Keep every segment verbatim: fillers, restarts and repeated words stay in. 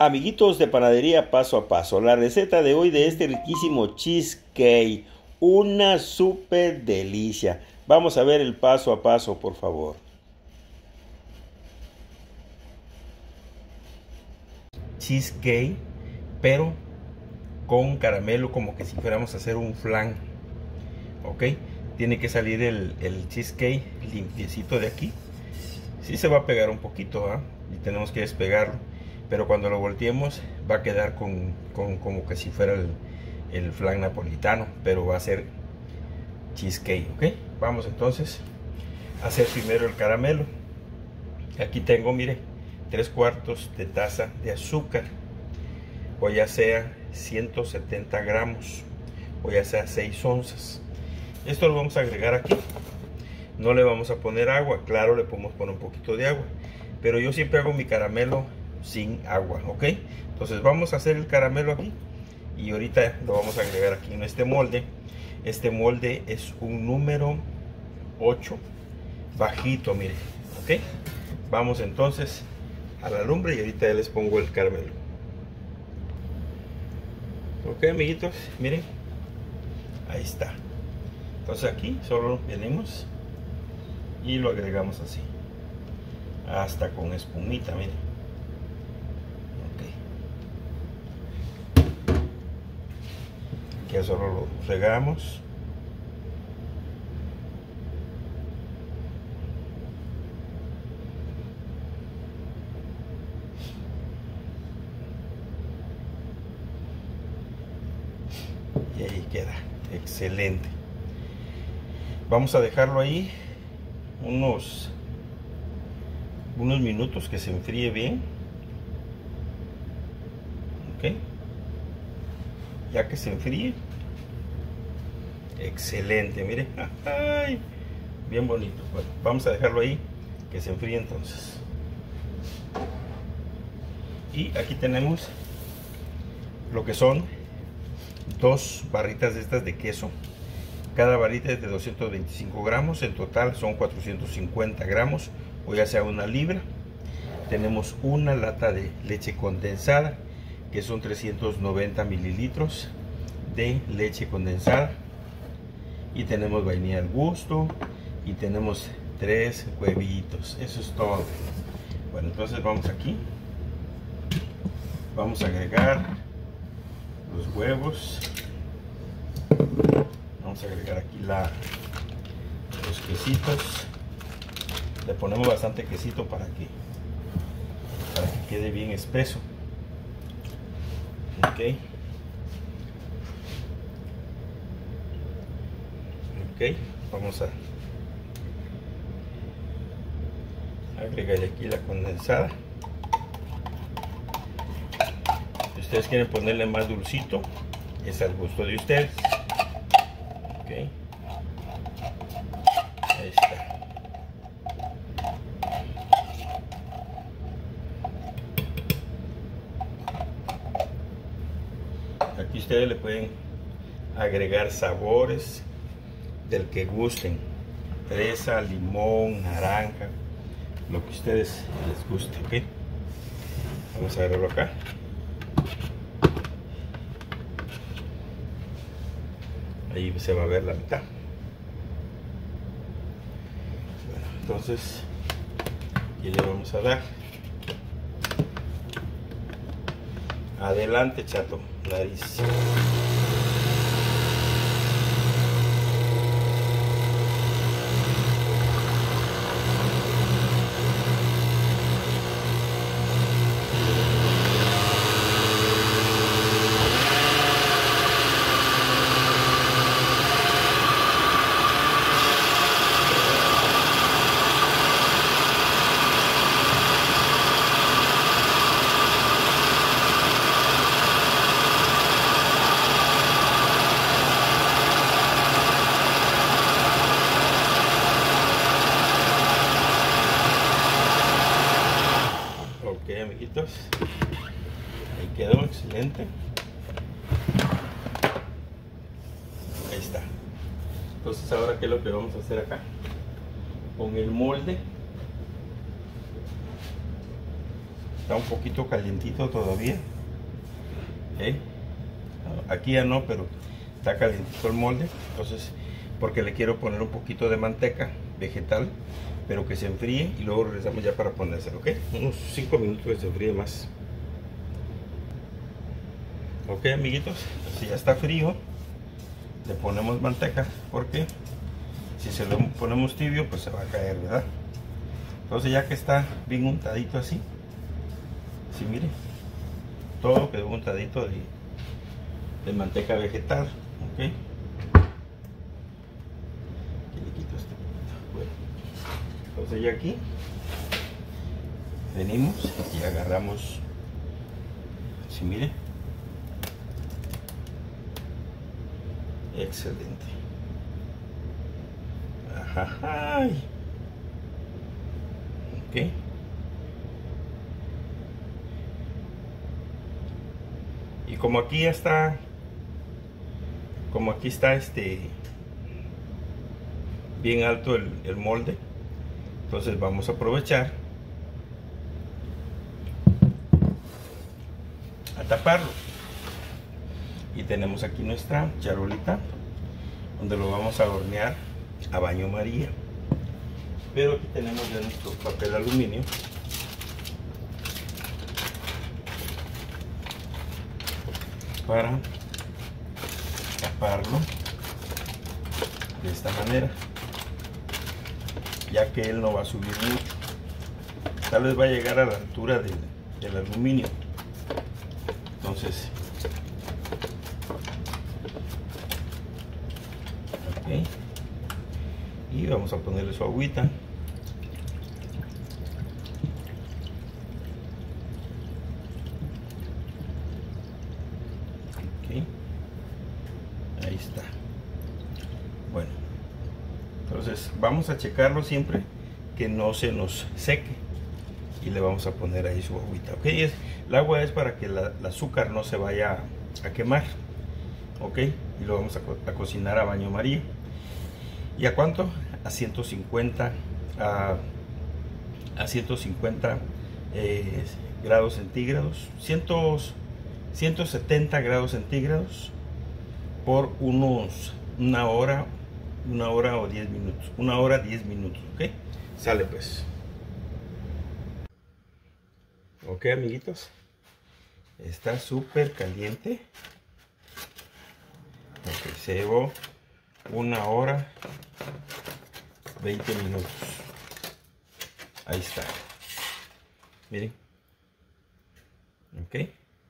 Amiguitos de Panadería Paso a Paso, la receta de hoy de este riquísimo cheesecake, una súper delicia. Vamos a ver el paso a paso, por favor. Cheesecake, pero con caramelo, como que si fuéramos a hacer un flan. Ok, tiene que salir el, el cheesecake limpiecito de aquí. Sí se va a pegar un poquito, ¿eh? Y tenemos que despegarlo, pero cuando lo volteemos va a quedar con, con como que si fuera el, el flan napolitano, pero va a ser cheesecake. Ok, vamos entonces a hacer primero el caramelo. Aquí tengo, mire, tres cuartos de taza de azúcar, o ya sea ciento setenta gramos, o ya sea seis onzas. Esto lo vamos a agregar aquí. No le vamos a poner agua, claro, le podemos poner un poquito de agua, pero yo siempre hago mi caramelo sin agua. Ok, entonces vamos a hacer el caramelo aquí y ahorita lo vamos a agregar aquí en este molde. Este molde es un número ocho, bajito, mire. Ok, vamos entonces a la lumbre y ahorita ya les pongo el caramelo. Ok, amiguitos, miren, ahí está. Entonces aquí solo venimos y lo agregamos así, hasta con espumita, miren. Ok, aquí solo lo regamos. Y ahí queda excelente. Vamos a dejarlo ahí unos unos minutos que se enfríe bien. Ok, ya que se enfríe, excelente, mire. Ay, bien bonito. Bueno, vamos a dejarlo ahí que se enfríe entonces. Y aquí tenemos lo que son dos barritas de estas de queso. Cada barrita es de doscientos veinticinco gramos, en total son cuatrocientos cincuenta gramos, o ya sea una libra. Tenemos una lata de leche condensada, que son trescientos noventa mililitros de leche condensada. Y tenemos vainilla al gusto, y tenemos tres huevitos. Eso es todo. Bueno, entonces vamos aquí. Vamos a agregar los huevos. Vamos a agregar aquí la, los quesitos. Le ponemos bastante quesito para que, para que quede bien espeso. Ok. Ok, vamos a agregar aquí la condensada. Si ustedes quieren ponerle más dulcito, es al gusto de ustedes. Ok, ahí está. Aquí ustedes le pueden agregar sabores del que gusten: fresa, limón, naranja, lo que ustedes les guste. Ok, vamos a agregarlo acá. Ahí se va a ver la mitad. Bueno, entonces aquí le vamos a dar. Adelante, chato, nariz. Ok, amiguitos, ahí quedó excelente. Ahí está. Entonces, ahora qué es lo que vamos a hacer acá con el molde. Está un poquito calientito todavía. ¿Eh? Aquí ya no, pero está calientito el molde. Entonces, porque le quiero poner un poquito de manteca vegetal, pero que se enfríe y luego regresamos ya para ponérselo, ¿ok? Unos cinco minutos que se enfríe más. Ok, amiguitos, si ya está frío, le ponemos manteca, porque si se lo ponemos tibio, pues se va a caer, ¿verdad? Entonces, ya que está bien untadito así, sí, mire, todo quedó untadito de, de manteca vegetal, ok. Aquí le quito este poquito. Bueno, entonces ya aquí venimos y agarramos, sí, mire, excelente. Ajá. Ok. Y como aquí está, como aquí está este bien alto el, el molde, entonces vamos a aprovechar a taparlo. Y tenemos aquí nuestra charolita donde lo vamos a hornear a baño María. Pero aquí tenemos ya nuestro papel aluminio para taparlo de esta manera, ya que él no va a subir mucho, tal vez va a llegar a la altura del, del aluminio. Entonces, ok, y vamos a ponerle su agüita. Ahí está. Bueno, entonces vamos a checarlo siempre que no se nos seque y le vamos a poner ahí su agüita, ok. Es, el agua es para que la, el azúcar no se vaya a quemar, ok. Y lo vamos a, co a cocinar a baño María. ¿Y a cuánto? A ciento cincuenta a, a ciento cincuenta eh, grados centígrados, cien, ciento setenta grados centígrados por unos una hora, una hora o diez minutos, una hora diez minutos, ok. Sale pues. Ok, amiguitos, está súper caliente. Ok, se llevó una hora veinte minutos. Ahí está, miren. Ok,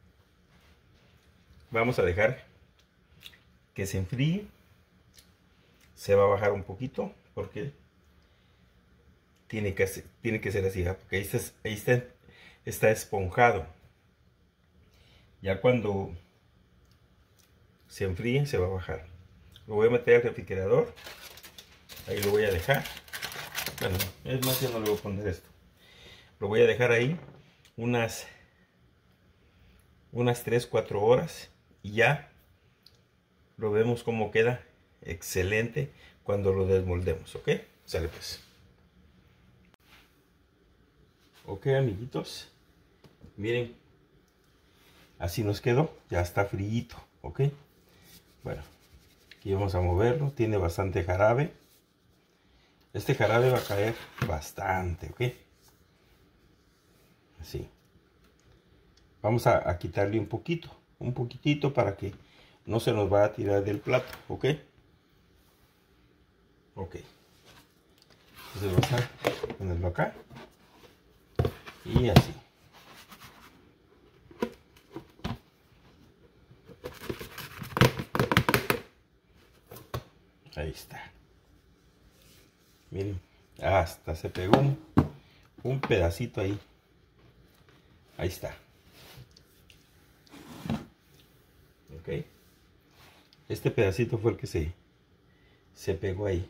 vamos a dejar que se enfríe. Se va a bajar un poquito porque tiene que ser, tiene que ser así, ¿ja? Porque ahí está, ahí está, está esponjado. Ya cuando se enfríe se va a bajar. Lo voy a meter al refrigerador. Ahí lo voy a dejar. Bueno, es más, ya no le voy a poner esto. Lo voy a dejar ahí unas unas tres cuatro horas y ya lo vemos cómo queda. Excelente cuando lo desmoldemos, ok. Sale pues. Ok, amiguitos, miren, así nos quedó. Ya está frito, ok. Bueno, aquí vamos a moverlo. Tiene bastante jarabe. Este jarabe va a caer bastante, ok. Así. Vamos a, a quitarle un poquito, un poquitito para que no se nos vaya a tirar del plato, ok. Ok. Entonces vamos a ponerlo acá. Y así. Ahí está. Miren, hasta se pegó un, un pedacito ahí. Ahí está. Ok. Este pedacito fue el que se, se pegó ahí.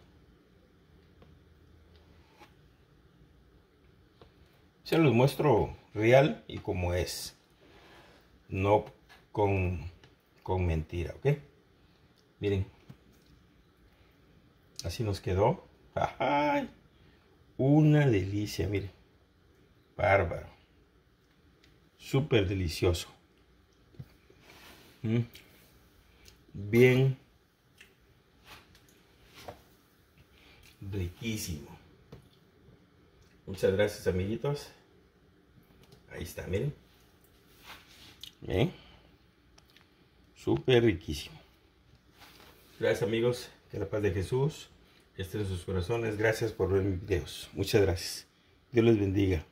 Se los muestro real y como es. No con, con mentira, ¿ok? Miren. Así nos quedó. ¡Ay! Una delicia, miren. Bárbaro. súper delicioso. Mm. Bien riquísimo. Muchas gracias, amiguitos. Ahí está, miren. ¿Ven? Súper riquísimo. Gracias, amigos. Que la paz de Jesús esté en sus corazones. Gracias por ver mis videos. Muchas gracias. Dios les bendiga.